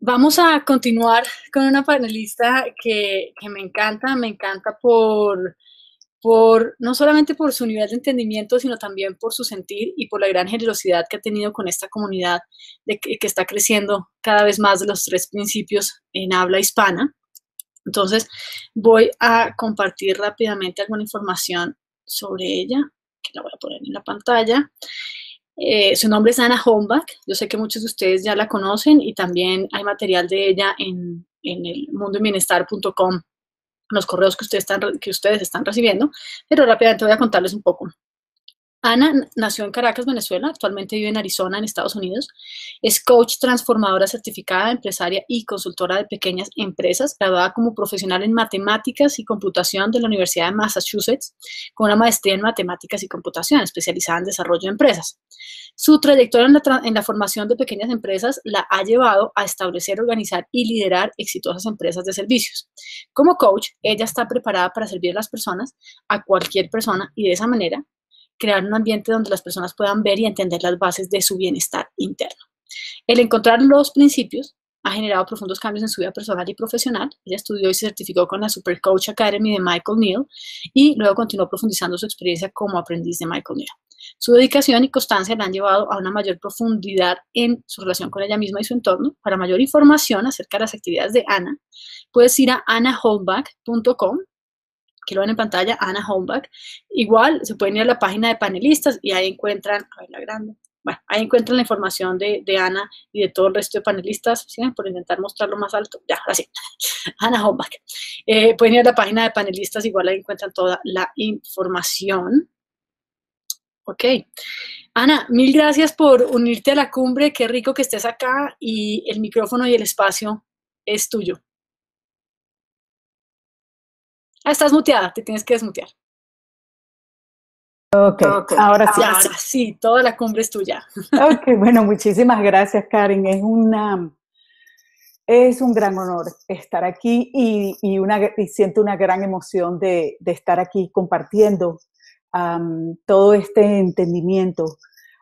Vamos a continuar con una panelista que me encanta por no solamente por su nivel de entendimiento, sino también por su sentir y por la gran generosidad que ha tenido con esta comunidad que está creciendo cada vez más de los tres principios en habla hispana. Entonces, voy a compartir rápidamente alguna información sobre ella, que la voy a poner en la pantalla. Su nombre es Anna Holmbach. Yo sé que muchos de ustedes ya la conocen y también hay material de ella en el mundoenbienestar.com, los correos que ustedes están recibiendo, pero rápidamente voy a contarles un poco. Ana nació en Caracas, Venezuela, actualmente vive en Arizona, en Estados Unidos. Es coach transformadora certificada, empresaria y consultora de pequeñas empresas, graduada como profesional en matemáticas y computación de la Universidad de Massachusetts, con una maestría en matemáticas y computación, especializada en desarrollo de empresas. Su trayectoria en la formación de pequeñas empresas la ha llevado a establecer, organizar y liderar exitosas empresas de servicios. Como coach, ella está preparada para servir a las personas, a cualquier persona, y de esa manera crear un ambiente donde las personas puedan ver y entender las bases de su bienestar interno. El encontrar los principios ha generado profundos cambios en su vida personal y profesional. Ella estudió y se certificó con la Super Coach Academy de Michael Neill y luego continuó profundizando su experiencia como aprendiz de Michael Neill. Su dedicación y constancia la han llevado a una mayor profundidad en su relación con ella misma y su entorno. Para mayor información acerca de las actividades de Ana, puedes ir a annaholmbach.com, que lo ven en pantalla, Anna Holmbach. Igual se pueden ir a la página de panelistas y ahí encuentran, a ver la grande, bueno, ahí encuentran la información de Ana y de todo el resto de panelistas, ¿sí? Por intentar mostrarlo más alto, ya, ahora sí, Anna Holmbach. Pueden ir a la página de panelistas, igual ahí encuentran toda la información. Ok. Ana, mil gracias por unirte a la cumbre, qué rico que estés acá y el micrófono y el espacio es tuyo. Estás muteada, te tienes que desmutear. Ok, ahora sí. Ahora sí, toda la cumbre es tuya. Ok, bueno, muchísimas gracias, Karen. Es un gran honor estar aquí y siento una gran emoción de estar aquí compartiendo todo este entendimiento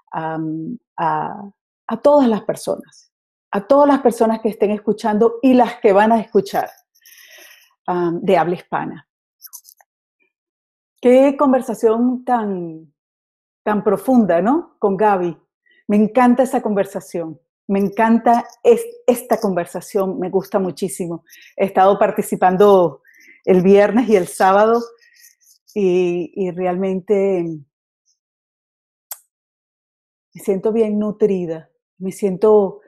a todas las personas que estén escuchando y las que van a escuchar de habla hispana. Qué conversación tan profunda, ¿no? Con Gaby. Me encanta esa conversación. Me encanta esta conversación. Me gusta muchísimo. He estado participando el viernes y el sábado y realmente me siento bien nutrida. Me siento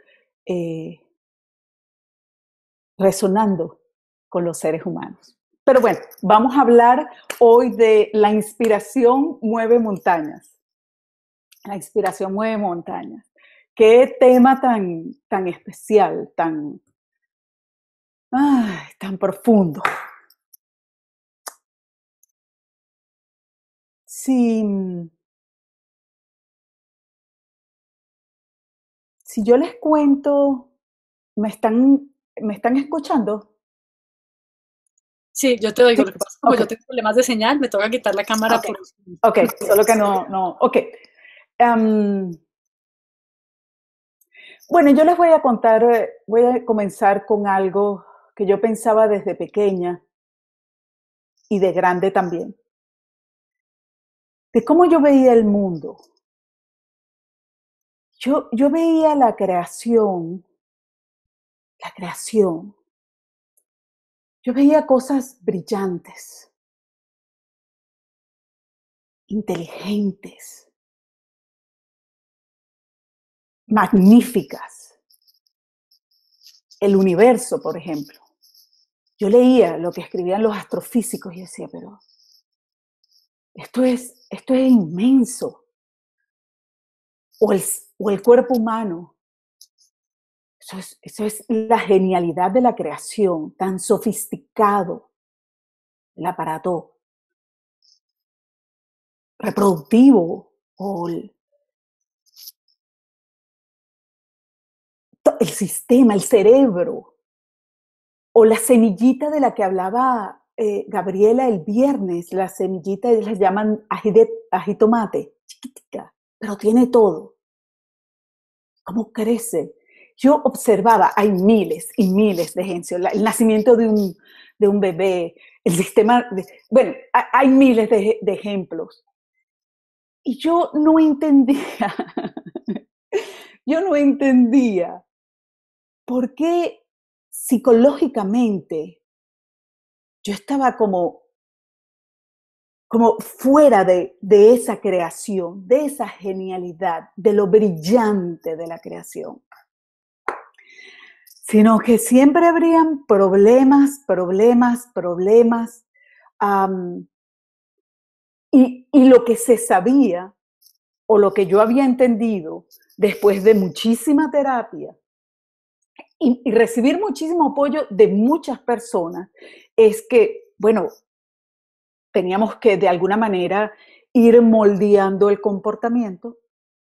resonando con los seres humanos. Pero bueno, vamos a hablar hoy de la inspiración mueve montañas. La inspiración mueve montañas. Qué tema tan especial, tan profundo. Si yo les cuento, ¿me están escuchando? Sí, yo te oigo. Sí. Lo que pasa es que como yo tengo problemas de señal, me toca quitar la cámara. Ok, solo que no. Ok. Bueno, yo les voy a contar, voy a comenzar con algo que yo pensaba desde pequeña y de grande también. De cómo yo veía el mundo. Yo veía la creación. Yo veía cosas brillantes, inteligentes, magníficas. El universo, por ejemplo. Yo leía lo que escribían los astrofísicos y decía, pero esto es inmenso. O el cuerpo humano. Eso es la genialidad de la creación, tan sofisticado. El aparato reproductivo o el sistema, el cerebro, o la semillita de la que hablaba Gabriela el viernes, la semillita, ellos la llaman ajitomate, chiquitica, pero tiene todo. ¿Cómo crece? yo observaba, hay miles y miles de ejemplos, el nacimiento de un bebé, el sistema, bueno, hay miles de ejemplos. Y yo no entendía, yo no entendía por qué psicológicamente yo estaba como fuera de esa creación, de esa genialidad, de lo brillante de la creación. Sino que siempre habrían problemas, y lo que se sabía, o lo que yo había entendido después de muchísima terapia y recibir muchísimo apoyo de muchas personas, es que, bueno, teníamos que de alguna manera ir moldeando el comportamiento,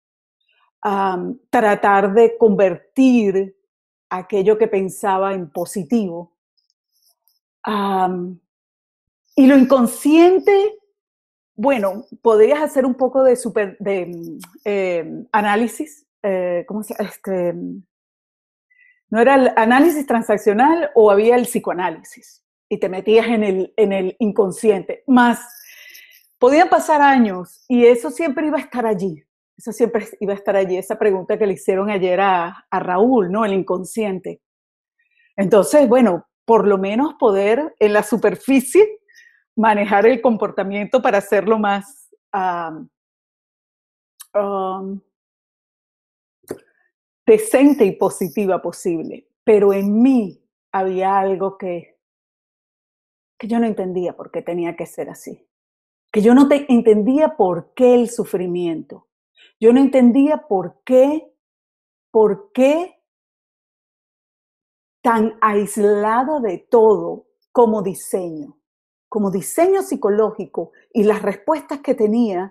tratar de convertir aquello que pensaba en positivo. Y lo inconsciente, bueno, podrías hacer un poco de análisis, ¿cómo se llama? ¿No era el análisis transaccional o había el psicoanálisis? Y te metías en el inconsciente. Más, podían pasar años y eso siempre iba a estar allí. Eso siempre iba a estar allí, esa pregunta que le hicieron ayer a Raúl, ¿no? El inconsciente. Entonces, bueno, por lo menos poder en la superficie manejar el comportamiento para hacerlo más decente y positiva posible. Pero en mí había algo que yo no entendía por qué tenía que ser así. Que yo no entendía por qué el sufrimiento. Yo no entendía por qué tan aislado de todo como diseño psicológico, y las respuestas que tenía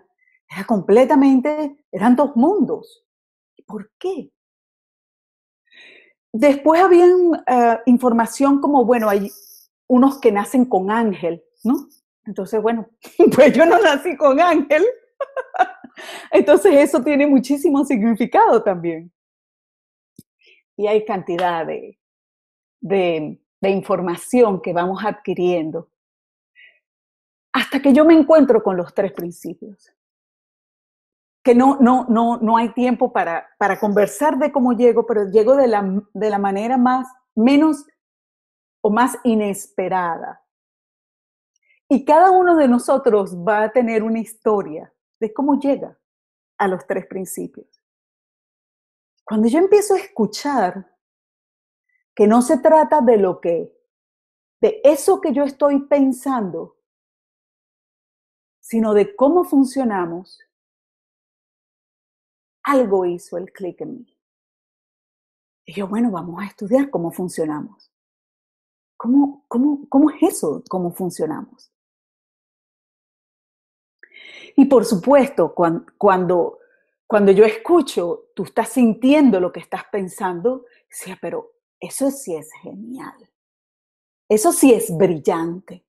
eran dos mundos. ¿Por qué? Después había información como, bueno, hay unos que nacen con ángel, ¿no? Entonces, bueno, pues yo no nací con ángel. Entonces eso tiene muchísimo significado también. Y hay cantidad de información que vamos adquiriendo hasta que yo me encuentro con los 3 principios. Que no hay tiempo para conversar de cómo llego, pero llego de la manera menos o más inesperada. Y cada uno de nosotros va a tener una historia de cómo llega a los 3 principios. Cuando yo empiezo a escuchar que no se trata de eso que yo estoy pensando, sino de cómo funcionamos, algo hizo el clic en mí. Y yo, bueno, vamos a estudiar cómo funcionamos. ¿Cómo es eso? ¿Cómo funcionamos? Y por supuesto, cuando yo escucho, tú estás sintiendo lo que estás pensando, decía, pero eso sí es genial. Eso sí es brillante.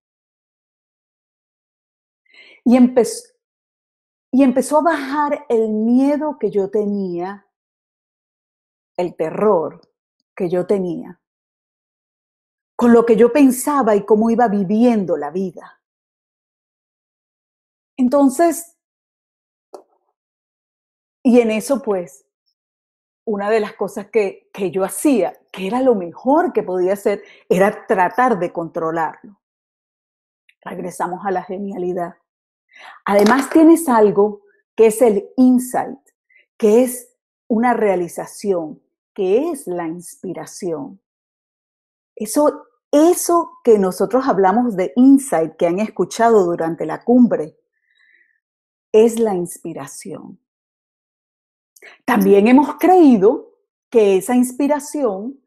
Y empezó a bajar el miedo que yo tenía, el terror que yo tenía, con lo que yo pensaba y cómo iba viviendo la vida. Entonces, y en eso pues, una de las cosas que yo hacía, que era lo mejor que podía hacer, era tratar de controlarlo. Regresamos a la genialidad. Además tienes algo que es el insight, que es una realización, que es la inspiración. Eso que nosotros hablamos de insight, que han escuchado durante la cumbre, es la inspiración. También hemos creído que esa inspiración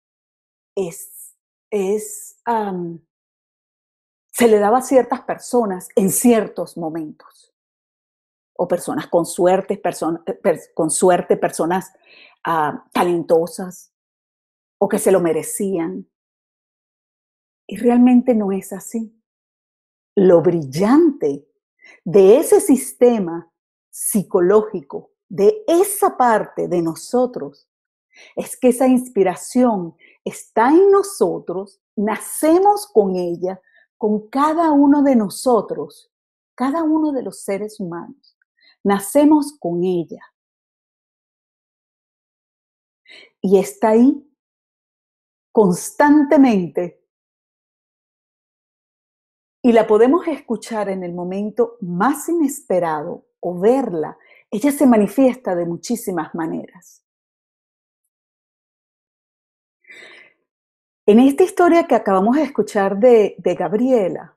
se le daba a ciertas personas en ciertos momentos. O personas con suerte, personas talentosas, o que se lo merecían. Y realmente no es así. Lo brillante de ese sistema psicológico, de esa parte de nosotros, Es que esa inspiración está en nosotros, nacemos con ella, con cada uno de nosotros, cada uno de los seres humanos. Nacemos con ella. Y está ahí constantemente. Y la podemos escuchar en el momento más inesperado o verla. Ella se manifiesta de muchísimas maneras. En esta historia que acabamos de escuchar de Gabriela,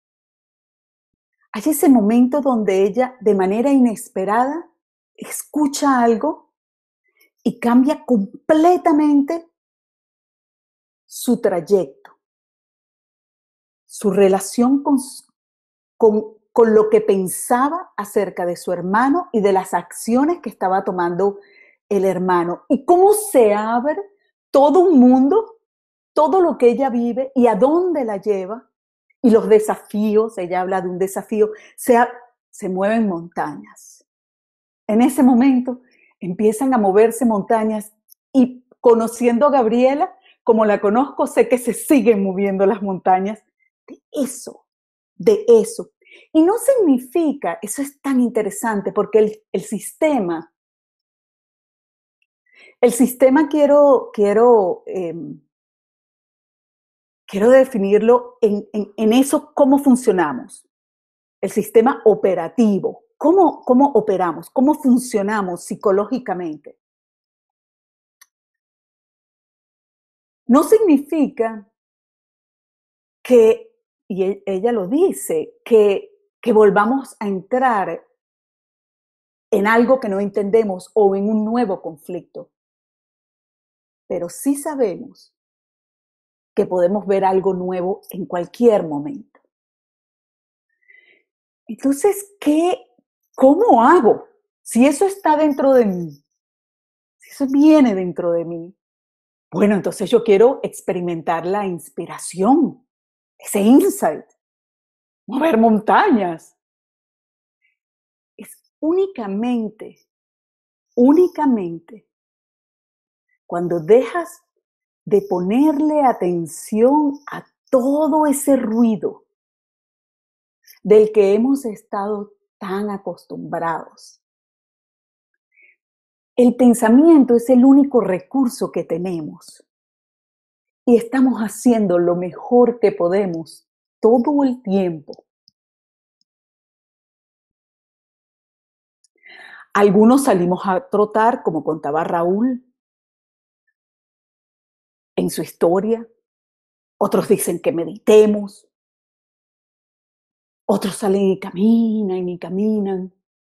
hay ese momento donde ella, de manera inesperada, escucha algo y cambia completamente su trayecto, su relación con lo que pensaba acerca de su hermano y de las acciones que estaba tomando el hermano. Y cómo se abre todo un mundo, todo lo que ella vive y a dónde la lleva. Y los desafíos, ella habla de un desafío, se mueven montañas. En ese momento empiezan a moverse montañas y conociendo a Gabriela, como la conozco, sé que se siguen moviendo las montañas de eso, de eso. Y no significa, eso es tan interesante, porque el sistema quiero definirlo en eso, cómo funcionamos. El sistema operativo, cómo operamos, cómo funcionamos psicológicamente. No significa que, y ella lo dice, que volvamos a entrar en algo que no entendemos o en un nuevo conflicto. Pero sí sabemos que podemos ver algo nuevo en cualquier momento. Entonces, ¿cómo hago? Si eso está dentro de mí, si eso viene dentro de mí, bueno, entonces yo quiero experimentar la inspiración, ese insight, mover montañas. Es únicamente cuando dejas de ponerle atención a todo ese ruido del que hemos estado tan acostumbrados. El pensamiento es el único recurso que tenemos y estamos haciendo lo mejor que podemos todo el tiempo. Algunos salimos a trotar, como contaba Raúl en su historia. Otros dicen que meditemos. Otros salen y caminan.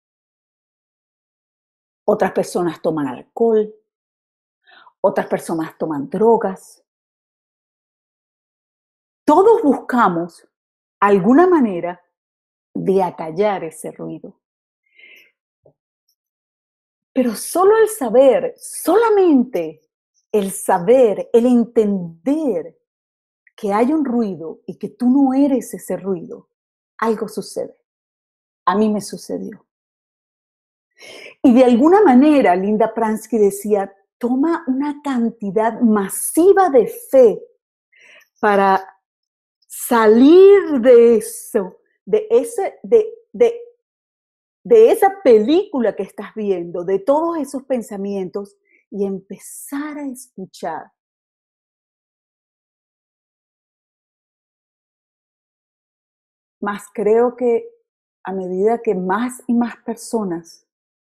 Otras personas toman alcohol. Otras personas toman drogas. Todos buscamos alguna manera de acallar ese ruido. Pero solo el saber, solamente el saber, el entender que hay un ruido y que tú no eres ese ruido, algo sucede. A mí me sucedió. Y de alguna manera, Linda Pransky decía, toma una cantidad masiva de fe para salir de eso, de esa película que estás viendo, de todos esos pensamientos y empezar a escuchar. Más creo que a medida que más y más personas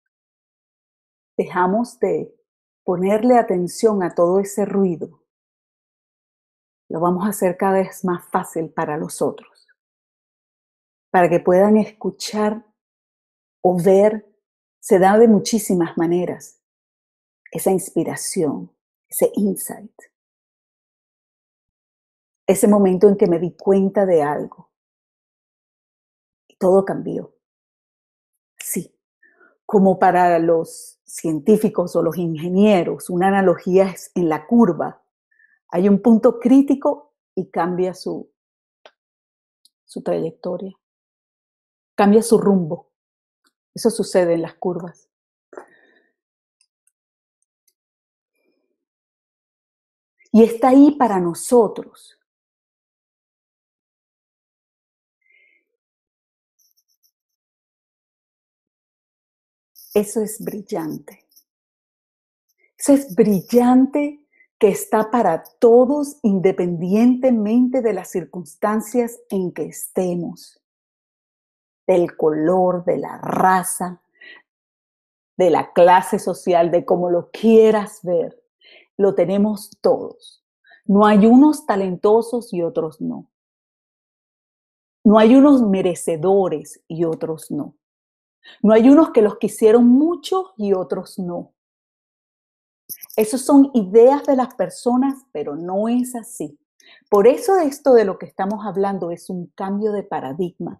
dejamos de ponerle atención a todo ese ruido, lo vamos a hacer cada vez más fácil para los otros, para que puedan escuchar o ver, se da de muchísimas maneras, esa inspiración, ese insight, ese momento en que me di cuenta de algo y todo cambió. Sí, como para los científicos o los ingenieros, una analogía es en la curva. Hay un punto crítico y cambia su trayectoria, cambia su rumbo. Eso sucede en las curvas. y está ahí para nosotros. Eso es brillante. Eso es brillante que está para todos independientemente de las circunstancias en que estemos, del color, de la raza, de la clase social, de cómo lo quieras ver. Lo tenemos todos. No hay unos talentosos y otros no. No hay unos merecedores y otros no. No hay unos que los quisieron mucho y otros no. Esas son ideas de las personas, pero no es así. Por eso esto de lo que estamos hablando es un cambio de paradigma.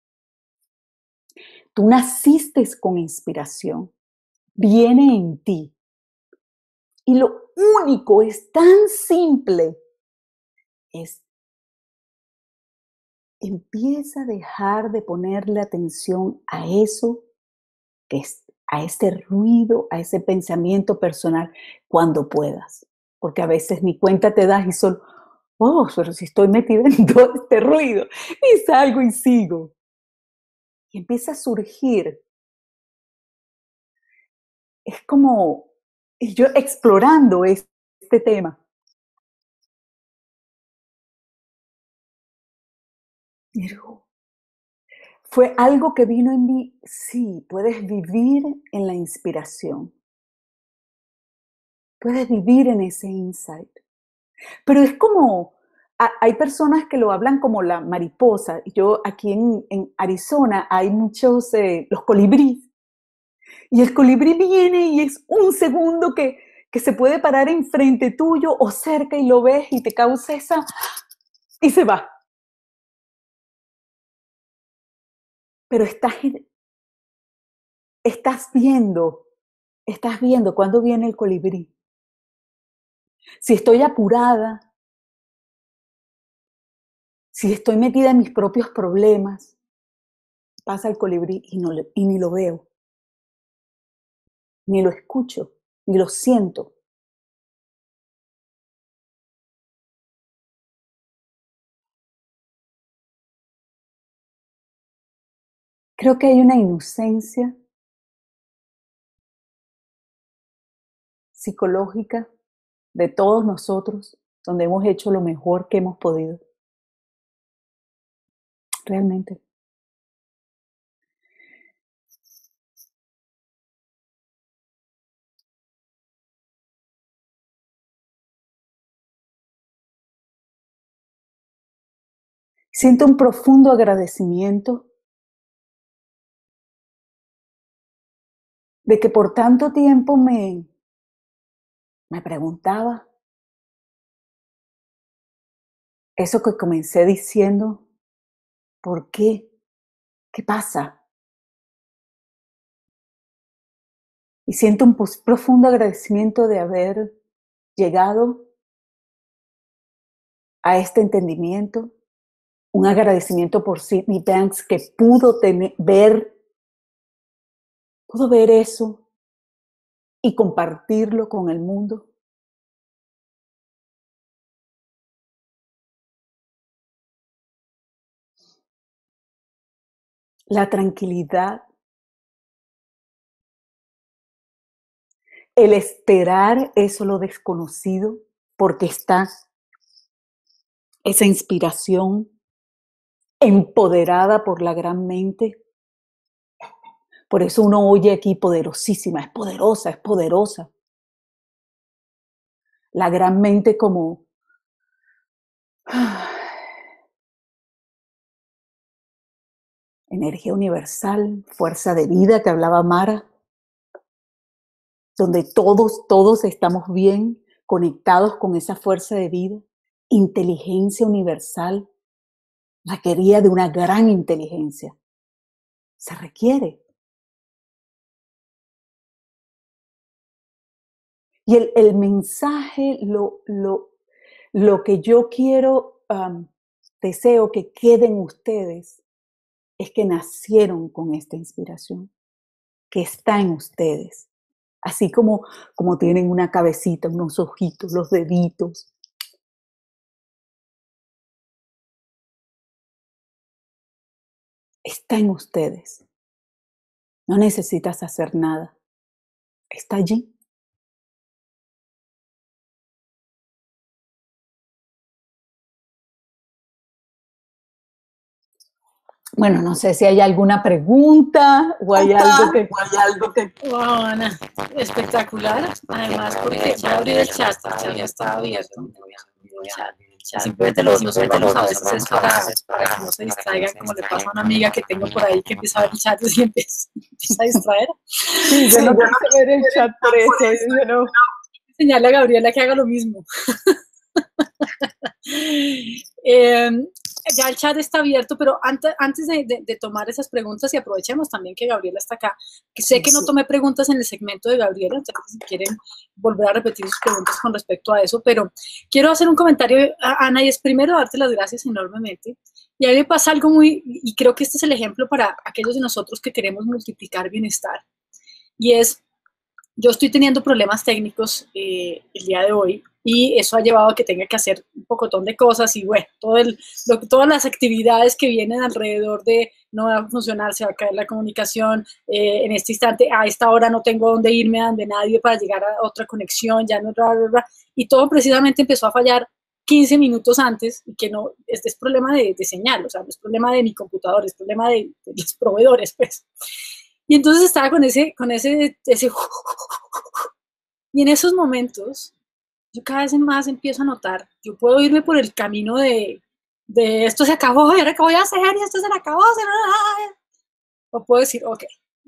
Tú naciste con inspiración, viene en ti. Y lo único es tan simple, es empieza a dejar de ponerle atención a eso, que es, a ese ruido, a ese pensamiento personal cuando puedas. Porque a veces ni cuenta te das y solo, oh, pero si estoy metida en todo este ruido y salgo y sigo. Y empieza a surgir. Es como yo explorando este tema. Pero fue algo que vino en mí, sí, puedes vivir en la inspiración. Puedes vivir en ese insight. Pero es como, hay personas que lo hablan como la mariposa. Yo aquí en Arizona hay muchos, los colibríes. Y el colibrí viene y es un segundo que se puede parar enfrente tuyo o cerca y lo ves y te causa esa... y se va. Pero estás viendo cuándo viene el colibrí. Si estoy apurada, si estoy metida en mis propios problemas, pasa el colibrí y ni lo veo, ni lo escucho, ni lo siento. Creo que hay una inocencia psicológica de todos nosotros donde hemos hecho lo mejor que hemos podido. Realmente. Siento un profundo agradecimiento de que por tanto tiempo me preguntaba eso que comencé diciendo, ¿por qué? ¿Qué pasa? Y siento un profundo agradecimiento de haber llegado a este entendimiento, un agradecimiento por Sydney Banks que pudo ver eso y compartirlo con el mundo. La tranquilidad, el esperar eso lo desconocido, porque está esa inspiración empoderada por la gran mente. Por eso uno oye aquí poderosísima, es poderosa, es poderosa. La gran mente como energía universal, fuerza de vida que hablaba Mara, donde todos estamos bien conectados con esa fuerza de vida, inteligencia universal, requería de una gran inteligencia. Se requiere. Y el mensaje, lo que yo quiero, deseo que queden ustedes, es que nacieron con esta inspiración, que está en ustedes. Así como tienen una cabecita, unos ojitos, los deditos, está en ustedes. No necesitas hacer nada. Está allí. Bueno, no sé si hay alguna pregunta o hay algo que... Wow, Ana, espectacular. Además, porque voy a abrir el chat ya está abierto. Simplemente los cerramos a veces es para que no se distraigan, como le pasa a una amiga que tengo por ahí que empieza a ver el chat y empieza a distraer. Sí, yo no quise ver el chat por eso. Yo no... Enseñarle a Gabriela que haga lo mismo. Ya el chat está abierto, pero antes de tomar esas preguntas, y aprovechemos también que Gabriela está acá, que sé que no tomé preguntas en el segmento de Gabriela, entonces si quieren volver a repetir sus preguntas con respecto a eso, pero quiero hacer un comentario, Ana, y es primero darte las gracias enormemente. Y a mí me pasa algo y creo que este es el ejemplo para aquellos de nosotros que queremos multiplicar bienestar, y es, yo estoy teniendo problemas técnicos el día de hoy, y eso ha llevado a que tenga que hacer un pocotón de cosas y bueno, todas las actividades que vienen alrededor de no va a funcionar, se va a caer la comunicación, en este instante, a esta hora no tengo dónde irme, donde nadie para llegar a otra conexión, ya no, y todo precisamente empezó a fallar 15 minutos antes, y que no, este es problema de señal, o sea, no es problema de mi computador, es problema de los proveedores, pues. Y entonces estaba con ese y en esos momentos yo cada vez más empiezo a notar, yo puedo irme por el camino de esto se acabó, ahora qué voy a hacer, y esto se le acabó, o puedo decir, ok,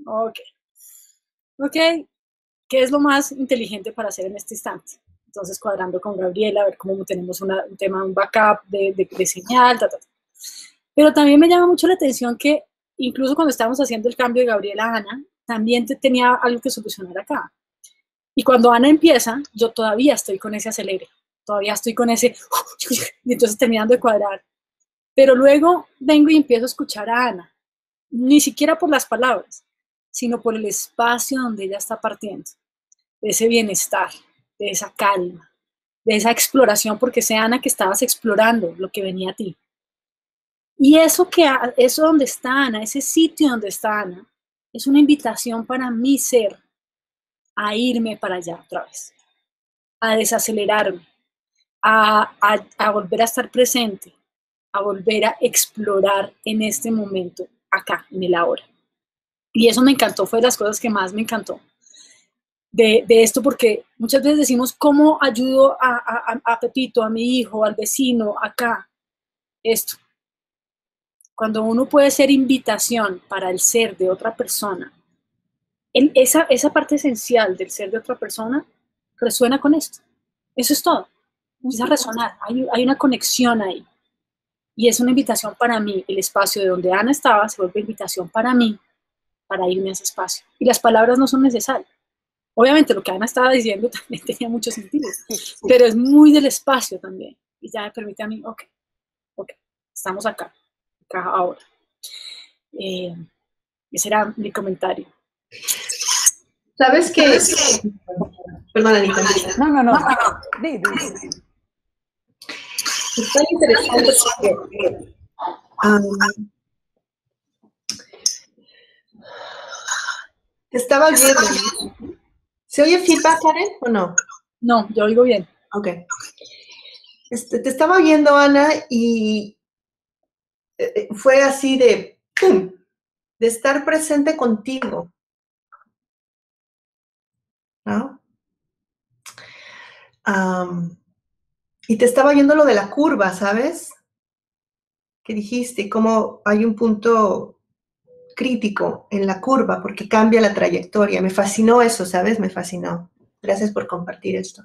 ¿qué es lo más inteligente para hacer en este instante? Entonces cuadrando con Gabriela, a ver cómo tenemos un tema, un backup de señal, Pero también me llama mucho la atención que incluso cuando estábamos haciendo el cambio de Gabriela a Ana, también tenía algo que solucionar acá. Y cuando Ana empieza, yo todavía estoy con ese acelere, todavía estoy con ese, y entonces terminando de cuadrar. Pero luego vengo y empiezo a escuchar a Ana, ni siquiera por las palabras, sino por el espacio donde ella está partiendo, de ese bienestar, de esa calma, de esa exploración, porque sé, Ana, que estabas explorando lo que venía a ti. Y eso donde está Ana, ese sitio donde está Ana, es una invitación para mi ser a irme para allá otra vez, a desacelerarme, a volver a estar presente, a volver a explorar en este momento, acá, en el ahora. Y eso me encantó, fue de las cosas que más me encantó de esto, porque muchas veces decimos, ¿cómo ayudo a Pepito, a mi hijo, al vecino, acá? Esto. Cuando uno puede ser invitación para el ser de otra persona, esa parte esencial del ser de otra persona resuena con esto. Eso es todo. Empieza a resonar. Hay una conexión ahí. Y es una invitación para mí. El espacio de donde Ana estaba se vuelve invitación para mí, para irme a ese espacio. Y las palabras no son necesarias. Obviamente lo que Ana estaba diciendo también tenía mucho sentido, pero es muy del espacio también. Y ya me permite a mí, ok, estamos acá ahora. Ese era mi comentario. ¿Sabes qué? Perdón, Anita. No. Está interesante porque te estaba viendo. ¿Se oye feedback, Karen, o no? No, yo oigo bien. Ok. Te estaba viendo, Ana, y fue así de estar presente contigo, ¿no? Y te estaba viendo lo de la curva, ¿sabes? Que dijiste, cómo hay un punto crítico en la curva porque cambia la trayectoria. Me fascinó eso, ¿sabes? Me fascinó. Gracias por compartir esto.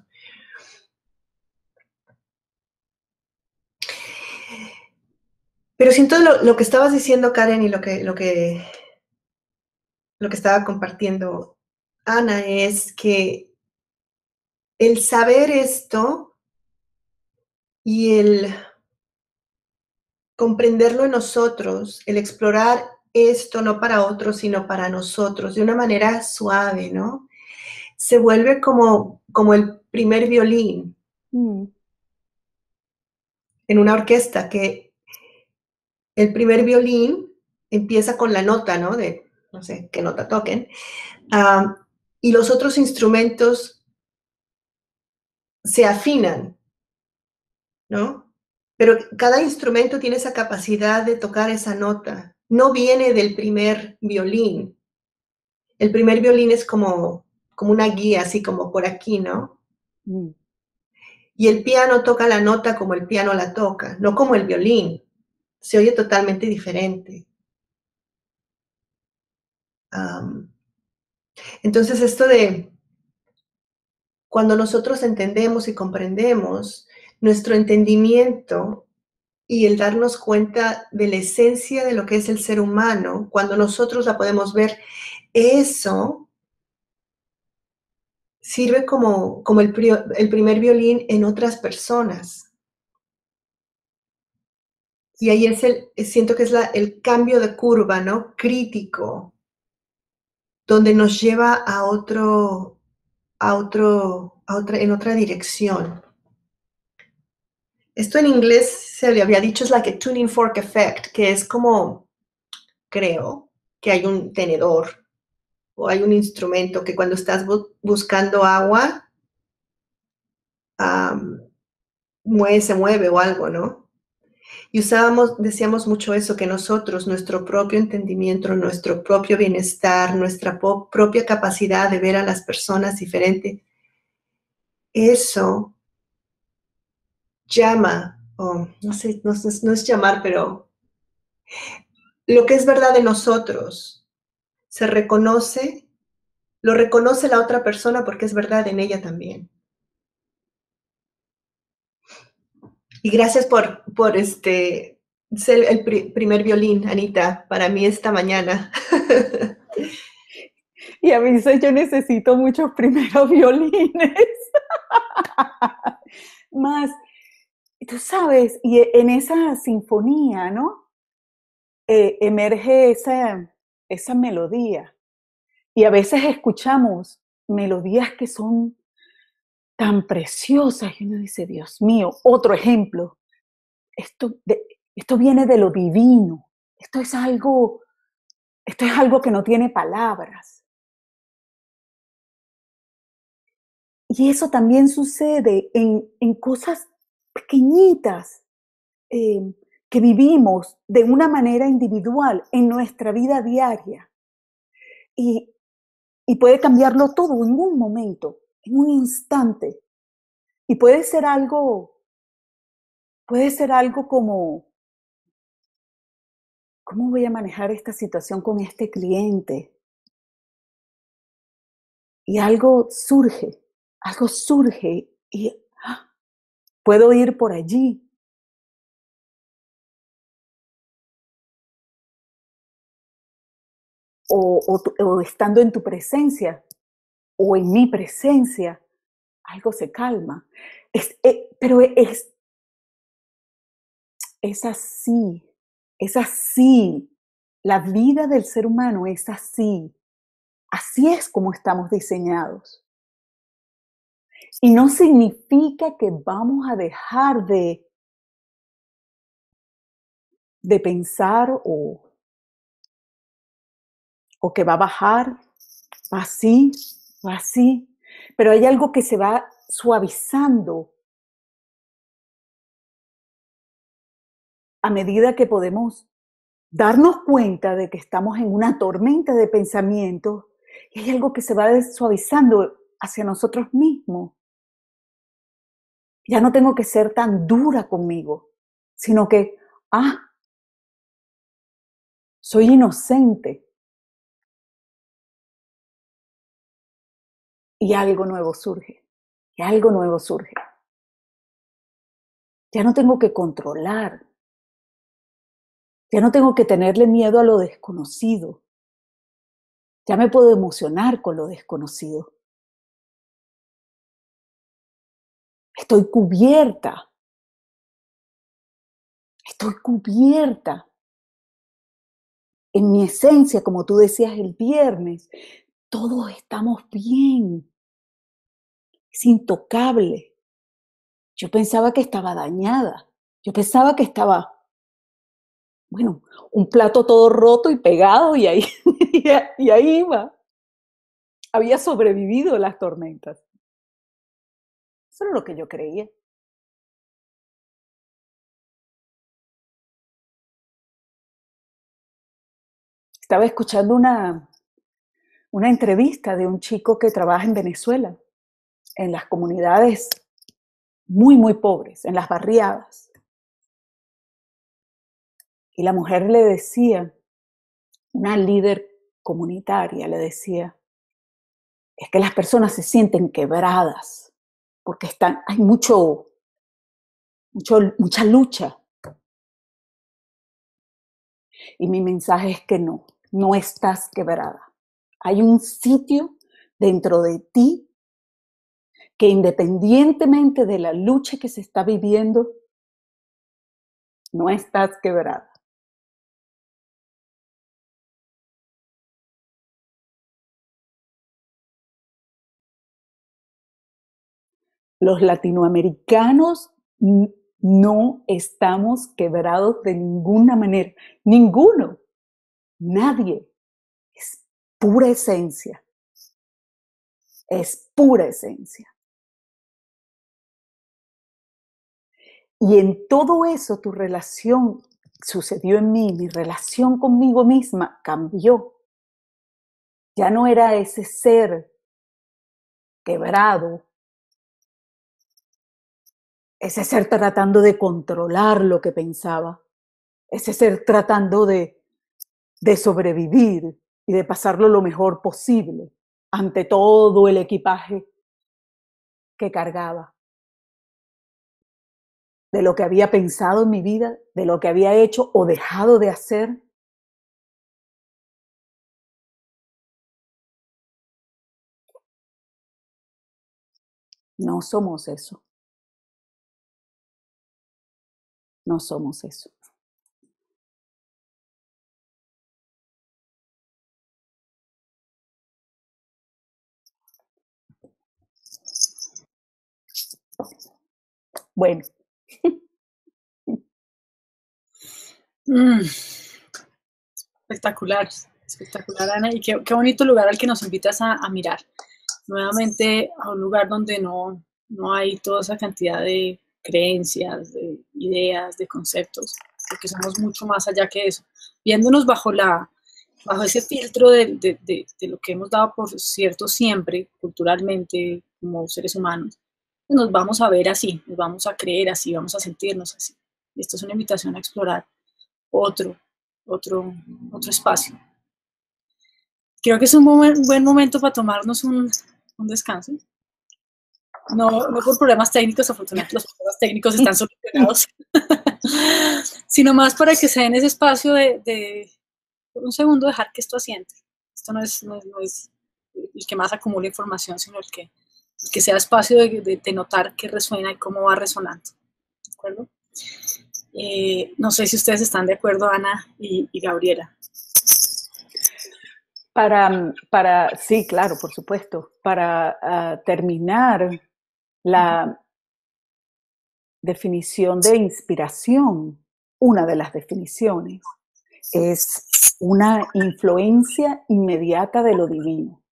Pero siento lo que estabas diciendo, Karen, y lo que estaba compartiendo Ana, es que el saber esto y el comprenderlo en nosotros, el explorar esto no para otros, sino para nosotros, de una manera suave, ¿no? Se vuelve como el primer violín en una orquesta, que el primer violín empieza con la nota, ¿no? De, no sé, qué nota toquen. Y los otros instrumentos se afinan, ¿no? Pero cada instrumento tiene esa capacidad de tocar esa nota. No viene del primer violín. El primer violín es como una guía, así como por aquí, ¿no? Mm. Y el piano toca la nota como el piano la toca, no como el violín. Se oye totalmente diferente. Entonces, esto de cuando nosotros entendemos y comprendemos, nuestro entendimiento y el darnos cuenta de la esencia de lo que es el ser humano, cuando nosotros la podemos ver, eso sirve como el primer violín en otras personas. Y ahí siento que es el cambio de curva, ¿no? Crítico, donde nos lleva en otra dirección. Esto en inglés se le había dicho es like a tuning fork effect, que es como, creo, que hay un tenedor o hay un instrumento que cuando estás buscando agua, se mueve o algo, ¿no? Y decíamos mucho eso, que nosotros, nuestro propio entendimiento, nuestro propio bienestar, nuestra propia capacidad de ver a las personas diferente, eso llama, o no sé, no es llamar, pero lo que es verdad de nosotros se reconoce, lo reconoce la otra persona porque es verdad en ella también. Y gracias por ser el primer violín, Anita, para mí esta mañana. Y a veces yo necesito muchos primeros violines. Más, tú sabes, y en esa sinfonía, ¿no? Emerge esa melodía. Y a veces escuchamos melodías que son tan preciosas y uno dice, Dios mío, otro ejemplo. Esto viene de lo divino. Esto es algo que no tiene palabras. Y eso también sucede en cosas pequeñitas que vivimos de una manera individual en nuestra vida diaria. Y puede cambiarlo todo en un momento, en un instante. Y puede ser algo como, ¿cómo voy a manejar esta situación con este cliente? Y algo surge y puedo ir por allí. O estando en tu presencia, o en mi presencia, algo se calma. Pero es así. La vida del ser humano es así. Así es como estamos diseñados. Y no significa que vamos a dejar de pensar o que va a bajar, va así, pero hay algo que se va suavizando a medida que podemos darnos cuenta de que estamos en una tormenta de pensamientos y hay algo que se va suavizando hacia nosotros mismos. Ya no tengo que ser tan dura conmigo, sino que, soy inocente. Y algo nuevo surge. Ya no tengo que controlar. Ya no tengo que tenerle miedo a lo desconocido. Ya me puedo emocionar con lo desconocido. Estoy cubierta. En mi esencia, como tú decías el viernes, todos estamos bien. Es intocable. Yo pensaba que estaba dañada. Yo pensaba que estaba bueno, un plato todo roto y pegado y ahí, y ahí iba. Había sobrevivido las tormentas. Eso era lo que yo creía. Estaba escuchando una entrevista de un chico que trabaja en Venezuela, en las comunidades muy, muy pobres, en las barriadas. Y la mujer le decía, una líder comunitaria le decía, es que las personas se sienten quebradas porque hay mucha lucha. Y mi mensaje es que no estás quebrada. Hay un sitio dentro de ti que independientemente de la lucha que se está viviendo, no estás quebrada. Los latinoamericanos no estamos quebrados de ninguna manera. Ninguno. Nadie. Es pura esencia. Es pura esencia. Y en todo eso tu relación sucedió en mí, mi relación conmigo misma cambió. Ya no era ese ser quebrado, ese ser tratando de controlar lo que pensaba, ese ser tratando de sobrevivir y de pasarlo lo mejor posible ante todo el equipaje que cargaba. De lo que había pensado en mi vida, de lo que había hecho o dejado de hacer. No somos eso. No somos eso. Bueno. Espectacular, espectacular, Ana, y qué bonito lugar al que nos invitas a mirar. Nuevamente a un lugar donde no hay toda esa cantidad de creencias, de ideas, de conceptos, porque somos mucho más allá que eso. Viéndonos bajo ese filtro de lo que hemos dado por cierto siempre, culturalmente, como seres humanos, nos vamos a ver así, nos vamos a creer así, vamos a sentirnos así. Y esto es una invitación a explorar otro espacio. Creo que es un buen momento para tomarnos un descanso. No por problemas técnicos, afortunadamente los problemas técnicos están solucionados, sino más para que se den ese espacio de por un segundo dejar que esto asiente. Esto no es el que más acumula información, sino el que sea espacio de notar qué resuena y cómo va resonando. ¿De acuerdo? No sé si ustedes están de acuerdo, Ana y Gabriela. Sí, claro, por supuesto. Para terminar, la definición de inspiración, una de las definiciones, es una influencia inmediata de lo divino.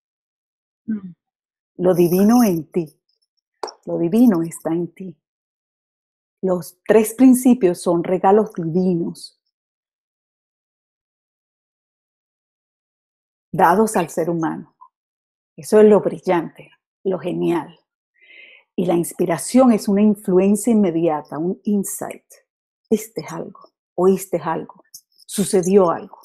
Lo divino en ti. Lo divino está en ti. Los 3 principios son regalos divinos dados al ser humano. Eso es lo brillante, lo genial. Y la inspiración es una influencia inmediata, un insight. Viste algo, oíste algo, sucedió algo.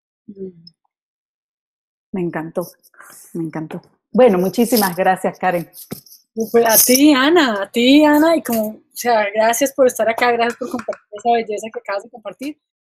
Me encantó, me encantó. Bueno, muchísimas gracias, Karen. Pues a ti, Ana, y gracias por estar acá, gracias por compartir esa belleza que acabas de compartir.